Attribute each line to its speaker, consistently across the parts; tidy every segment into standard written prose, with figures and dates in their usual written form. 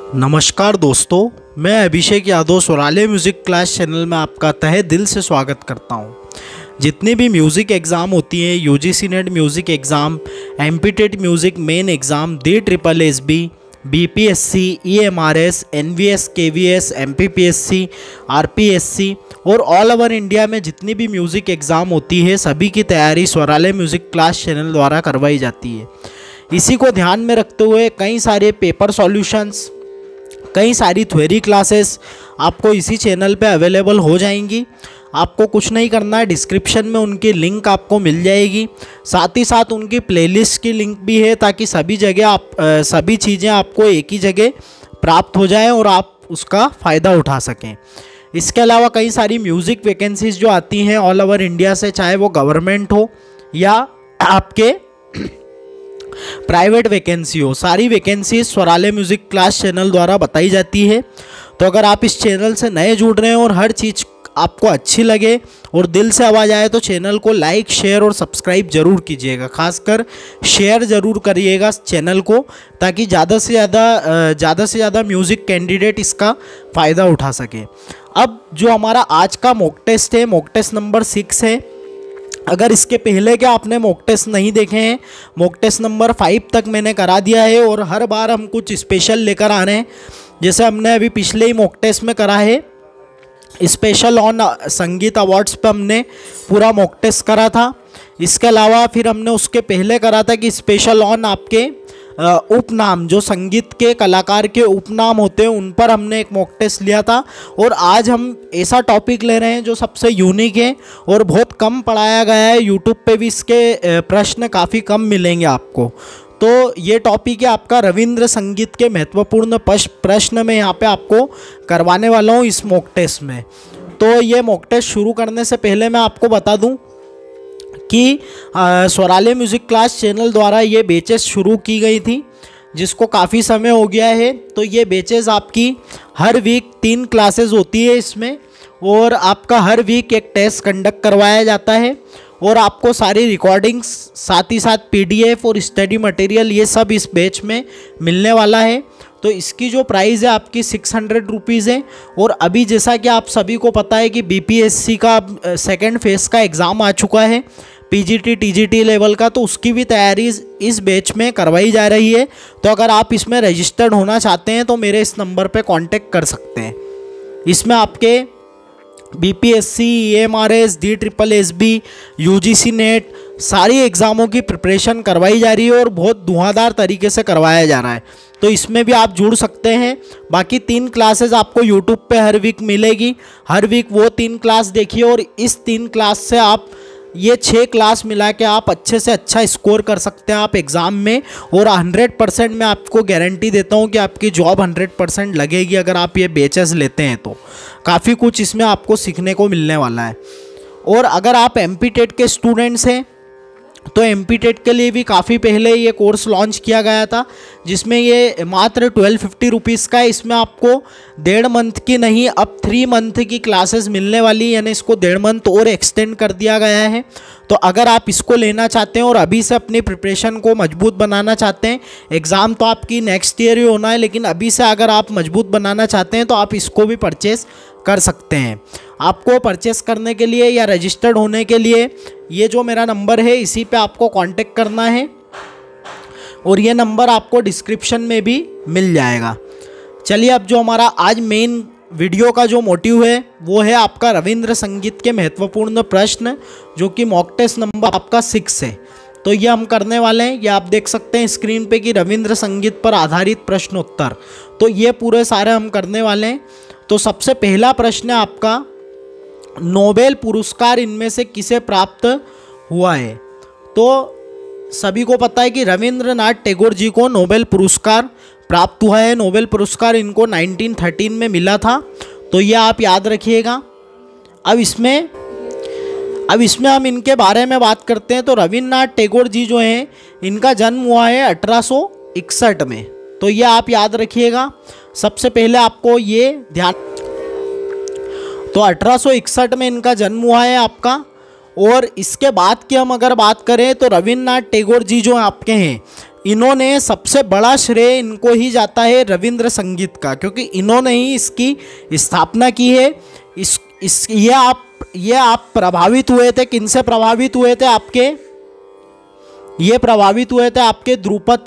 Speaker 1: नमस्कार दोस्तों, मैं Abhishek Yadav Swarale music class channel में आपका तहे दिल से स्वागत करता हूं। जितनी भी म्यूज़िक एग्ज़ाम होती हैं, UGC NET music exam, MPTET music main exam, DSSB, BPSC, EMRS, NVS, KVS, MPPSC, RPSC और ऑल ओवर इंडिया में जितनी भी म्यूज़िक एग्ज़ाम होती है सभी की तैयारी स्वराले म्यूज़िक क्लास चैनल द्वारा करवाई जाती है। इसी को ध्यान में रखते हुए कई सारे पेपर सॉल्यूशंस, कई सारी थ्योरी क्लासेस आपको इसी चैनल पे अवेलेबल हो जाएंगी। आपको कुछ नहीं करना है, डिस्क्रिप्शन में उनकी लिंक आपको मिल जाएगी। साथ ही साथ उनकी प्लेलिस्ट की लिंक भी है ताकि सभी जगह सभी चीज़ें आपको एक ही जगह प्राप्त हो जाएं और आप उसका फ़ायदा उठा सकें। इसके अलावा कई सारी म्यूज़िक वैकेंसीज़ जो आती हैं ऑल ओवर इंडिया से, चाहे वो गवर्नमेंट हो या आपके प्राइवेट वैकेंसी हो, सारी vacancy Swarale music class channel द्वारा बताई जाती है। तो अगर आप इस चैनल से नए जुड़ रहे हैं और हर चीज़ आपको अच्छी लगे और दिल से आवाज़ आए तो चैनल को लाइक, शेयर और सब्सक्राइब ज़रूर कीजिएगा। खासकर शेयर ज़रूर करिएगा चैनल को, ताकि ज़्यादा से ज़्यादा म्यूज़िक कैंडिडेट इसका फ़ायदा उठा सके। अब जो हमारा आज का मॉक टेस्ट है, मॉक टेस्ट नंबर 6 है। अगर इसके पहले के आपने मॉक टेस्ट नहीं देखे हैं, मॉक टेस्ट नंबर 5 तक मैंने करा दिया है और हर बार हम कुछ स्पेशल लेकर आ रहे हैं। जैसे हमने अभी पिछले ही मॉक टेस्ट में करा है, स्पेशल ऑन संगीत अवार्ड्स पे हमने पूरा मॉक टेस्ट करा था। इसके अलावा फिर हमने उसके पहले करा था कि स्पेशल ऑन आपके उपनाम, जो संगीत के कलाकार के उपनाम होते हैं उन पर हमने एक मॉक टेस्ट लिया था। और आज हम ऐसा टॉपिक ले रहे हैं जो सबसे यूनिक है और बहुत कम पढ़ाया गया है। यूट्यूब पे भी इसके प्रश्न काफ़ी कम मिलेंगे आपको। तो ये टॉपिक है आपका रविंद्र संगीत के महत्वपूर्ण प्रश्न में यहाँ पे आपको करवाने वाला हूँ इस मॉक टेस्ट में। तो ये मॉक टेस्ट शुरू करने से पहले मैं आपको बता दूँ कि स्वराले म्यूज़िक क्लास चैनल द्वारा ये बैचेस शुरू की गई थी, जिसको काफ़ी समय हो गया है। तो ये बैचेस आपकी हर वीक 3 क्लासेस होती है इसमें, और आपका हर वीक एक टेस्ट कंडक्ट करवाया जाता है और आपको सारी रिकॉर्डिंग्स, साथ ही साथ PDF और स्टडी मटेरियल, ये सब इस बैच में मिलने वाला है। तो इसकी जो प्राइस है आपकी 600 रुपीज़ है। और अभी जैसा कि आप सभी को पता है कि BPSC का सेकेंड फेज़ का एग्ज़ाम आ चुका है, PGT TGT लेवल का, तो उसकी भी तैयारी इस बैच में करवाई जा रही है। तो अगर आप इसमें रजिस्टर्ड होना चाहते हैं तो मेरे इस नंबर पे कांटेक्ट कर सकते हैं। इसमें आपके BPSC, EMRS, DSSB, UGC NET सारी एग्ज़ामों की प्रिपरेशन करवाई जा रही है और बहुत धुआंधार तरीके से करवाया जा रहा है। तो इसमें भी आप जुड़ सकते हैं। बाकी 3 क्लासेस आपको YouTube पे हर वीक मिलेगी। हर वीक वो 3 क्लास देखिए और इस 3 क्लास से आप ये 6 क्लास मिला के आप अच्छे से अच्छा स्कोर कर सकते हैं आप एग्ज़ाम में। और 100% मैं आपको गारंटी देता हूँ कि आपकी जॉब 100% लगेगी अगर आप ये बैचेस लेते हैं। तो काफ़ी कुछ इसमें आपको सीखने को मिलने वाला है। और अगर आप MPTET के स्टूडेंट्स हैं तो MPTET के लिए भी काफ़ी पहले ये कोर्स लॉन्च किया गया था, जिसमें ये मात्र 1250 रुपीज़ का है। इसमें आपको 1.5 मंथ की नहीं, अब 3 मंथ की क्लासेस मिलने वाली, यानी इसको 1.5 मंथ और एक्सटेंड कर दिया गया है। तो अगर आप इसको लेना चाहते हैं और अभी से अपनी प्रिपरेशन को मजबूत बनाना चाहते हैं, एग्ज़ाम तो आपकी नेक्स्ट ईयर ही होना है, लेकिन अभी से अगर आप मजबूत बनाना चाहते हैं तो आप इसको भी परचेज़ कर सकते हैं। आपको परचेस करने के लिए या रजिस्टर्ड होने के लिए ये जो मेरा नंबर है इसी पे आपको कांटेक्ट करना है, और ये नंबर आपको डिस्क्रिप्शन में भी मिल जाएगा। चलिए, अब जो हमारा आज मेन वीडियो का जो मोटिव है वो है आपका रविंद्र संगीत के महत्वपूर्ण प्रश्न, जो कि मॉक टेस्ट नंबर आपका 6 है। तो ये हम करने वाले हैं, ये आप देख सकते हैं स्क्रीन पे कि रविंद्र संगीत पर आधारित प्रश्नोत्तर। तो ये पूरे सारे हम करने वाले हैं। तो सबसे पहला प्रश्न है आपका, नोबेल पुरस्कार इनमें से किसे प्राप्त हुआ है। तो सभी को पता है कि रविंद्रनाथ टैगोर जी को नोबेल पुरस्कार प्राप्त हुआ है। नोबेल पुरस्कार इनको 1913 में मिला था। तो ये आप याद रखिएगा। अब इसमें हम इनके बारे में बात करते हैं। तो रविंद्रनाथ टैगोर जी जो हैं, इनका जन्म हुआ है 1861 में। तो ये आप याद रखिएगा। सबसे पहले आपको ये ध्यान, तो 1861 में इनका जन्म हुआ है आपका। और इसके बाद की हम अगर बात करें तो रविंद्रनाथ टैगोर जी जो आपके हैं, इन्होंने सबसे बड़ा श्रेय इनको ही जाता है रविंद्र संगीत का, क्योंकि इन्होंने ही इसकी स्थापना की है। ये आप प्रभावित हुए थे, किनसे प्रभावित हुए थे? ये प्रभावित हुए थे आपके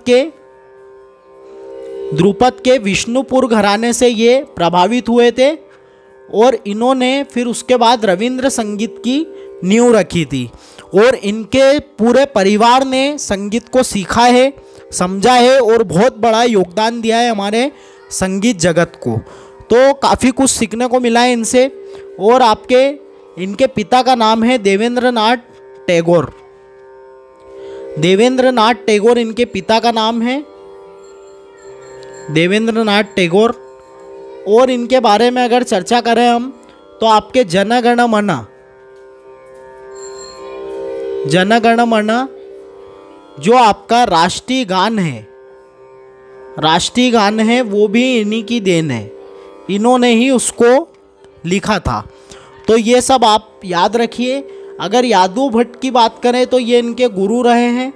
Speaker 1: ध्रुपद के विष्णुपुर घराने से ये प्रभावित हुए थे, और इन्होंने फिर उसके बाद रविंद्र संगीत की नींव रखी थी, और इनके पूरे परिवार ने संगीत को सीखा है, समझा है, और बहुत बड़ा योगदान दिया है हमारे संगीत जगत को। तो काफ़ी कुछ सीखने को मिला है इनसे। और इनके पिता का नाम है देवेंद्रनाथ टैगोर। देवेंद्रनाथ टैगोर इनके पिता का नाम है, देवेंद्रनाथ टैगोर। और इनके बारे में अगर चर्चा करें हम, तो आपके जन गण मन जो आपका राष्ट्रीय गान है, वो भी इन्हीं की देन है, इन्होंने ही उसको लिखा था। तो ये सब आप याद रखिए। अगर यादव भट्ट की बात करें तो ये इनके गुरु रहे हैं,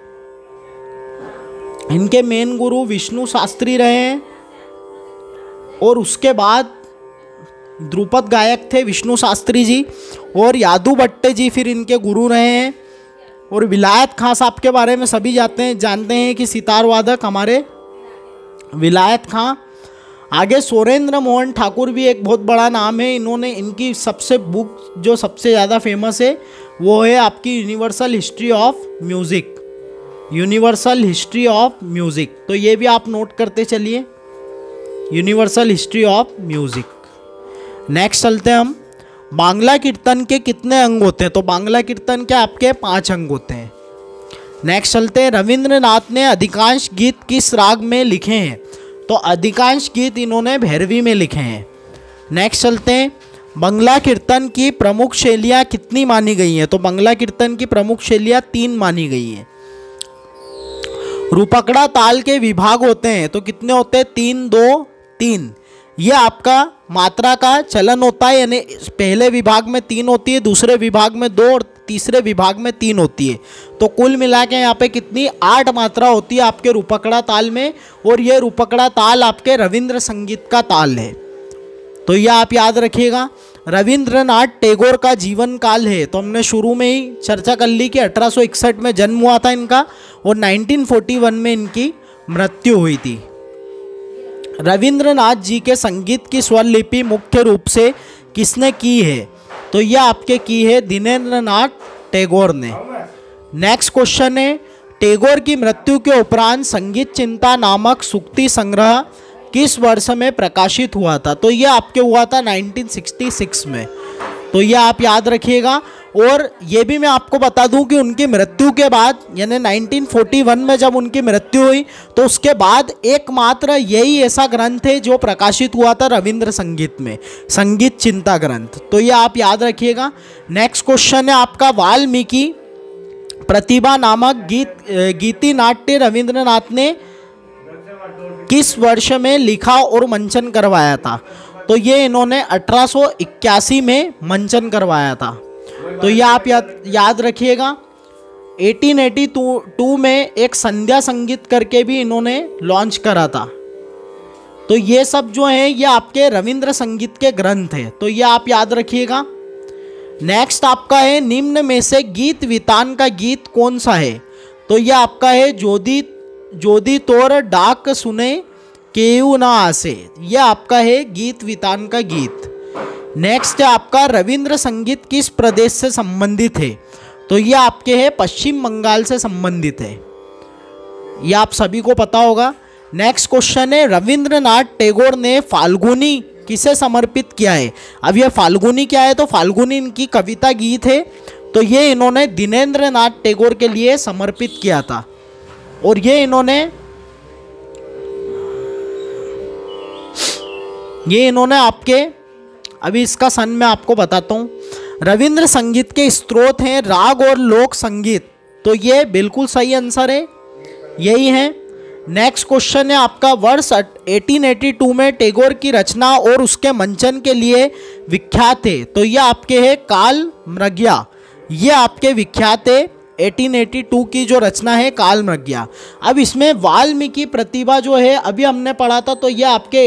Speaker 1: इनके मेन गुरु विष्णु शास्त्री रहे हैं, और उसके बाद ध्रुपद गायक थे विष्णु शास्त्री जी, और यादव भट्ट जी फिर इनके गुरु रहे हैं। और विलायत खां साहब के बारे में सभी जानते हैं कि सितार वादक हमारे विलायत खां। आगे सुरेंद्र मोहन ठाकुर भी एक बहुत बड़ा नाम है। इन्होंने इनकी सबसे बुक जो सबसे ज़्यादा फेमस है वो है आपकी यूनिवर्सल हिस्ट्री ऑफ म्यूज़िक। तो ये भी आप नोट करते चलिए, universal history of music. Next चलते हैं हम, बांग्ला कीर्तन के कितने अंग होते हैं? तो बांग्ला कीर्तन के आपके 5 अंग होते हैं। नेक्स्ट चलते हैं, रविंद्रनाथ ने अधिकांश गीत किस राग में लिखे हैं? तो अधिकांश गीत इन्होंने भैरवी में लिखे हैं। नेक्स्ट चलते हैं, बांग्ला कीर्तन की प्रमुख शैलियाँ कितनी मानी गई हैं? तो बांग्ला कीर्तन की प्रमुख शैलियाँ 3 मानी गई हैं। रूपकड़ा ताल के विभाग होते हैं, तो कितने होते हैं? 3 2 3। ये आपका मात्रा का चलन होता है, यानी पहले विभाग में 3 होती है, दूसरे विभाग में 2 और तीसरे विभाग में 3 होती है। तो कुल मिला के यहाँ पे कितनी 8 मात्रा होती है आपके रूपकड़ा ताल में। और ये रूपकड़ा ताल आपके रविंद्र संगीत का ताल है, तो यह आप याद रखिएगा। रविंद्रनाथ टैगोर का जीवन काल है, तो हमने शुरू में ही चर्चा कर ली कि 1861 में जन्म हुआ था इनका, और 1941 में इनकी मृत्यु हुई थी। रविंद्रनाथ जी के संगीत की स्वर लिपि मुख्य रूप से किसने की है? तो यह आपके की है दिनेंद्रनाथ टैगोर ने। नेक्स्ट क्वेश्चन है, टैगोर की मृत्यु के उपरांत संगीत चिंता नामक सूक्ति संग्रह किस वर्ष में प्रकाशित हुआ था? तो यह आपके हुआ था 1966 में, तो यह आप याद रखिएगा। और ये भी मैं आपको बता दूं कि उनकी मृत्यु के बाद, यानी 1941 में जब उनकी मृत्यु हुई, तो उसके बाद एकमात्र यही ऐसा ग्रंथ है जो प्रकाशित हुआ था रविंद्र संगीत में, संगीत चिंता ग्रंथ। तो ये आप याद रखिएगा। नेक्स्ट क्वेश्चन है आपका, वाल्मीकि प्रतिभा नामक गीति नाट्य रविंद्रनाथ ने किस वर्ष में लिखा और मंचन करवाया था? तो ये इन्होंने 1881 में मंचन करवाया था, तो ये आप याद रखिएगा। 1882 में एक संध्या संगीत करके भी इन्होंने लॉन्च करा था। तो ये सब जो है ये आपके रविंद्र संगीत के ग्रंथ है, तो ये आप याद रखिएगा। नेक्स्ट आपका है, निम्न में से गीत वितान का गीत कौन सा है? तो ये आपका है, जोदी तोर डाक सुने केयू ना आसे। यह आपका है गीत वितान का गीत। नेक्स्ट है आपका, रविंद्र संगीत किस प्रदेश से संबंधित है? तो ये आपके है पश्चिम बंगाल से संबंधित है, यह आप सभी को पता होगा। नेक्स्ट क्वेश्चन है, रविंद्रनाथ टैगोर ने फाल्गुनी किसे समर्पित किया है? अब यह फाल्गुनी क्या है? तो फाल्गुनी इनकी कविता गीत है, तो ये इन्होंने दिनेंद्रनाथ टैगोर के लिए समर्पित किया था। और ये इन्होंने आपके, अभी इसका सन मैं आपको बताता हूँ। रविंद्र संगीत के स्रोत हैं राग और लोक संगीत, तो ये बिल्कुल सही आंसर है, यही है। नेक्स्ट क्वेश्चन है आपका, वर्ष 1882 में टैगोर की रचना और उसके मंचन के लिए विख्यात है, तो ये आपके है काल मृग्या। ये आपके विख्यात है 1882 की जो रचना है कालमृग्या। अब इसमें वाल्मीकि प्रतिभा जो है अभी हमने पढ़ा था, तो ये आपके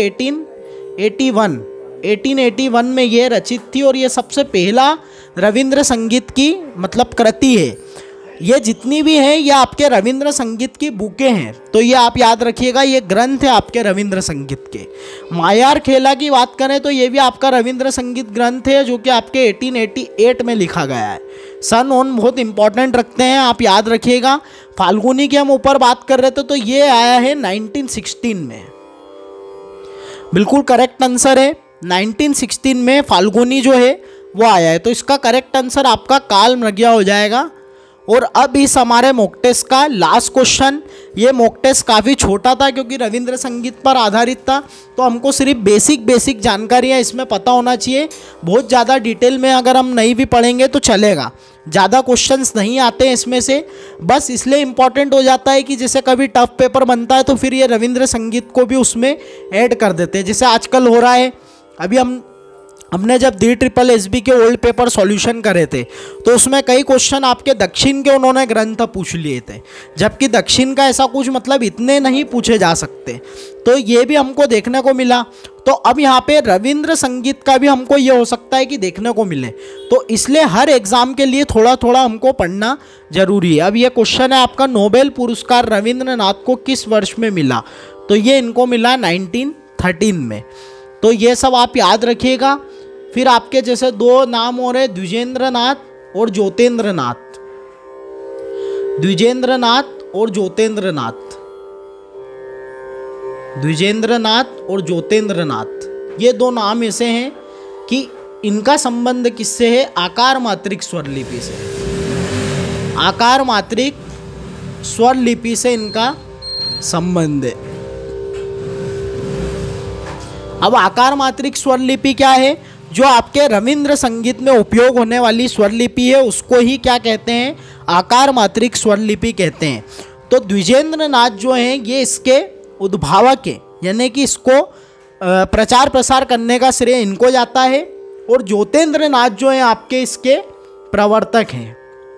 Speaker 1: 1881 में ये रचित थी और ये सबसे पहला रविंद्र संगीत की मतलब कृति है। ये जितनी भी हैं ये आपके रविंद्र संगीत की बुकें हैं, तो ये आप याद रखिएगा, ये ग्रंथ है आपके रविंद्र संगीत के। मायार खेला की बात करें तो ये भी आपका रविंद्र संगीत ग्रंथ है जो कि आपके 1888 में लिखा गया है। सन ऑन बहुत इंपॉर्टेंट रखते हैं, आप याद रखिएगा। फाल्गुनी की हम ऊपर बात कर रहे थे तो ये आया है 1916 में, बिल्कुल करेक्ट आंसर है। 1916 में फाल्गुनी जो है वो आया है, तो इसका करेक्ट आंसर आपका कालमृग्या हो जाएगा। और अब इस हमारे मॉक टेस्ट का लास्ट क्वेश्चन, ये मॉक टेस्ट काफ़ी छोटा था क्योंकि रविंद्र संगीत पर आधारित था, तो हमको सिर्फ बेसिक जानकारियाँ इसमें पता होना चाहिए। बहुत ज़्यादा डिटेल में अगर हम नहीं भी पढ़ेंगे तो चलेगा, ज़्यादा क्वेश्चंस नहीं आते हैं इसमें से, बस इसलिए इम्पॉर्टेंट हो जाता है कि जैसे कभी टफ पेपर बनता है तो फिर ये रविंद्र संगीत को भी उसमें ऐड कर देते हैं, जैसे आजकल हो रहा है। अभी हमने जब DSSB के ओल्ड पेपर सॉल्यूशन करे थे तो उसमें कई क्वेश्चन आपके दक्षिण के उन्होंने ग्रंथ पूछ लिए थे, जबकि दक्षिण का ऐसा कुछ मतलब इतने नहीं पूछे जा सकते, तो ये भी हमको देखने को मिला। तो अब यहाँ पे रविंद्र संगीत का भी हमको ये हो सकता है कि देखने को मिले, तो इसलिए हर एग्ज़ाम के लिए थोड़ा थोड़ा हमको पढ़ना जरूरी है। अब ये क्वेश्चन है आपका, नोबेल पुरस्कार रविंद्रनाथ को किस वर्ष में मिला? तो ये इनको मिला 1913 में, तो ये सब आप याद रखिएगा। फिर आपके जैसे दो नाम हो रहे, द्विजेंद्रनाथ और ज्योतेंद्रनाथ, द्विजेंद्रनाथ और ज्योतेंद्रनाथ, द्विजेंद्रनाथ और ज्योतेंद्रनाथ, ये दो नाम ऐसे हैं कि इनका संबंध किससे है? आकार मात्रिक स्वर लिपि से, आकार मात्रिक स्वर लिपि से इनका संबंध है। अब आकार मात्रिक स्वर लिपि क्या है? जो आपके रविंद्र संगीत में उपयोग होने वाली स्वर लिपि है उसको ही क्या कहते हैं? आकार मात्रिक स्वर लिपि कहते हैं। तो द्विजेंद्रनाथ जो हैं ये इसके उद्भावक हैं, यानी कि इसको प्रचार प्रसार करने का श्रेय इनको जाता है, और ज्योतेंद्रनाथ जो हैं आपके इसके प्रवर्तक हैं।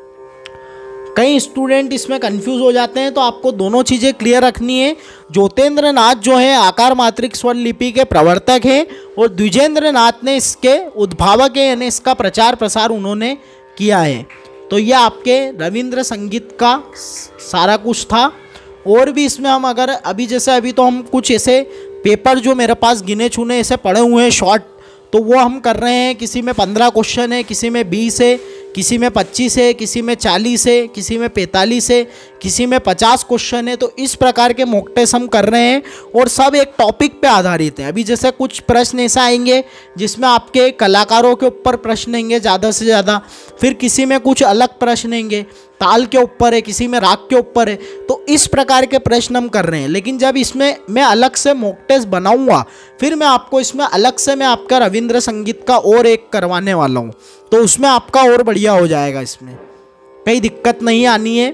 Speaker 1: कई स्टूडेंट इसमें कंफ्यूज हो जाते हैं, तो आपको दोनों चीज़ें क्लियर रखनी है। ज्योतेंद्रनाथ जो है आकार मात्रिक स्वर लिपि के प्रवर्तक हैं और द्विजेंद्रनाथ ने इसके उद्भावक हैं, यानी इसका प्रचार प्रसार उन्होंने किया है। तो ये आपके रविंद्र संगीत का सारा कुछ था। और भी इसमें हम अगर अभी तो हम कुछ ऐसे पेपर जो मेरे पास गिने चुने ऐसे पड़े हुए हैं शॉर्ट, तो वो हम कर रहे हैं। किसी में 15 क्वेश्चन है, किसी में 20 है, किसी में 25 है, किसी में 40 है, किसी में 45 है, किसी में 50 क्वेश्चन है। तो इस प्रकार के मॉक टेस्ट हम कर रहे हैं और सब एक टॉपिक पे आधारित है। अभी जैसे कुछ प्रश्न ऐसे आएंगे जिसमें आपके कलाकारों के ऊपर प्रश्न आएंगे ज़्यादा से ज़्यादा, फिर किसी में कुछ अलग प्रश्न आएंगे, ताल के ऊपर है, किसी में राग के ऊपर है। तो इस प्रकार के प्रश्न हम कर रहे हैं। लेकिन जब इसमें मैं अलग से मॉक टेस्ट बनाऊंगा, फिर मैं आपको इसमें अलग से मैं आपका रविंद्र संगीत का और एक करवाने वाला हूं, तो उसमें आपका और बढ़िया हो जाएगा, इसमें कई दिक्कत नहीं आनी है।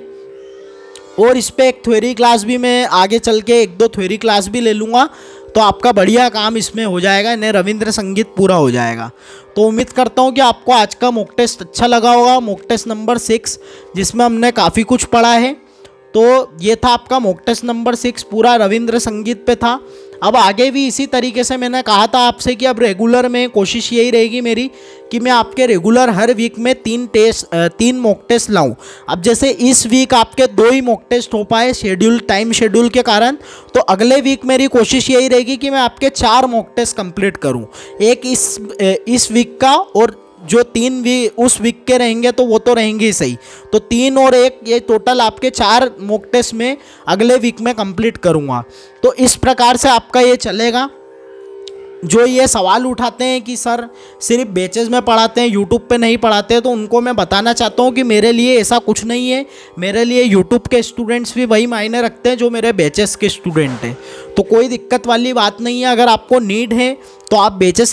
Speaker 1: और इस पर एक थ्योरी क्लास भी मैं आगे चल के 1-2 थ्योरी क्लास भी ले लूँगा, तो आपका बढ़िया काम इसमें हो जाएगा, इन्हें रविंद्र संगीत पूरा हो जाएगा। तो उम्मीद करता हूँ कि आपको आज का मॉक टेस्ट अच्छा लगा होगा, मॉक टेस्ट नंबर 6, जिसमें हमने काफ़ी कुछ पढ़ा है। तो ये था आपका मॉक टेस्ट नंबर 6, पूरा रविंद्र संगीत पे था। अब आगे भी इसी तरीके से मैंने कहा था आपसे कि अब रेगुलर में कोशिश यही रहेगी मेरी कि मैं आपके रेगुलर हर वीक में 3 मॉक टेस्ट लाऊं। अब जैसे इस वीक आपके 2 ही मॉक टेस्ट हो पाए टाइम शेड्यूल के कारण, तो अगले वीक मेरी कोशिश यही रहेगी कि मैं आपके 4 मॉक टेस्ट कंप्लीट करूं। एक इस वीक का, और जो 3 उस वीक के रहेंगे तो वो तो रहेंगे ही सही। तो 3 और 1 ये टोटल आपके 4 मॉक टेस्ट में अगले वीक में कंप्लीट करूँगा। तो इस प्रकार से आपका ये चलेगा। जो ये सवाल उठाते हैं कि सर सिर्फ बैचेस में पढ़ाते हैं, यूट्यूब पे नहीं पढ़ाते हैं, तो उनको मैं बताना चाहता हूँ कि मेरे लिए ऐसा कुछ नहीं है। मेरे लिए यूट्यूब के स्टूडेंट्स भी वही मायने रखते हैं जो मेरे बैचेस के स्टूडेंट हैं। तो कोई दिक्कत वाली बात नहीं है। अगर आपको नीड है तो आप बैचेस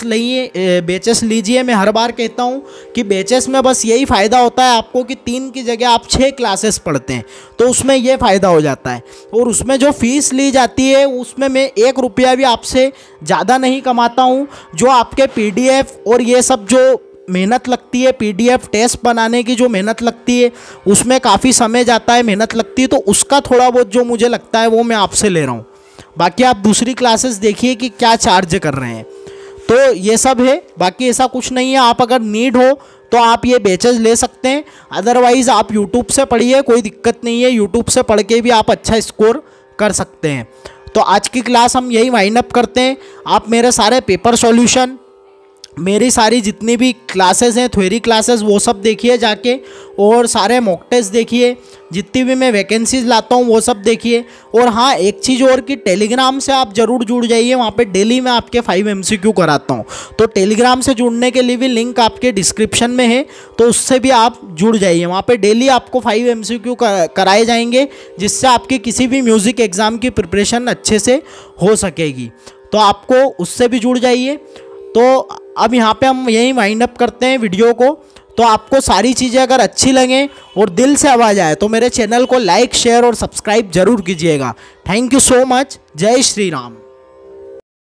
Speaker 1: लीजिए। मैं हर बार कहता हूँ कि बैचेस में बस यही फ़ायदा होता है आपको कि 3 की जगह आप 6 क्लासेस पढ़ते हैं, तो उसमें ये फ़ायदा हो जाता है। और उसमें जो फ़ीस ली जाती है उसमें मैं 1 रुपया भी आपसे ज़्यादा नहीं कमाता हूँ। जो आपके PDF और ये सब जो मेहनत लगती है, PDF टेस्ट बनाने की जो मेहनत लगती है उसमें काफ़ी समय जाता है, मेहनत लगती है, तो उसका थोड़ा बहुत जो मुझे लगता है वो मैं आपसे ले रहा हूँ। बाकी आप दूसरी क्लासेस देखिए कि क्या चार्ज कर रहे हैं, तो ये सब है। बाकी ऐसा कुछ नहीं है, आप अगर नीड हो तो आप ये बैचेज ले सकते हैं, अदरवाइज़ आप यूट्यूब से पढ़िए, कोई दिक्कत नहीं है, यूट्यूब से पढ़ के भी आप अच्छा स्कोर कर सकते हैं। तो आज की क्लास हम यही वाइंड अप करते हैं। आप मेरे सारे पेपर सॉल्यूशन, मेरी सारी जितनी भी क्लासेस हैं, थ्योरी क्लासेस, वो सब देखिए जाके, और सारे मॉक टेस्ट देखिए, जितनी भी मैं वैकेंसीज लाता हूँ वो सब देखिए। और हाँ, एक चीज़ और कि टेलीग्राम से आप ज़रूर जुड़ जाइए, वहाँ पे डेली मैं आपके 5 MCQ कराता हूँ, तो टेलीग्राम से जुड़ने के लिए भी लिंक आपके डिस्क्रिप्शन में है, तो उससे भी आप जुड़ जाइए। वहाँ पे डेली आपको 5 MCQ कराए जाएंगे, जिससे आपके किसी भी म्यूज़िक एग्ज़ाम की प्रिपरेशन अच्छे से हो सकेगी, तो आपको उससे भी जुड़ जाइए। तो अब यहाँ पे हम यही वाइंड अप करते हैं वीडियो को। तो आपको सारी चीज़ें अगर अच्छी लगें और दिल से आवाज़ आए तो मेरे चैनल को लाइक, शेयर और सब्सक्राइब जरूर कीजिएगा। Thank you so much. जय श्री राम।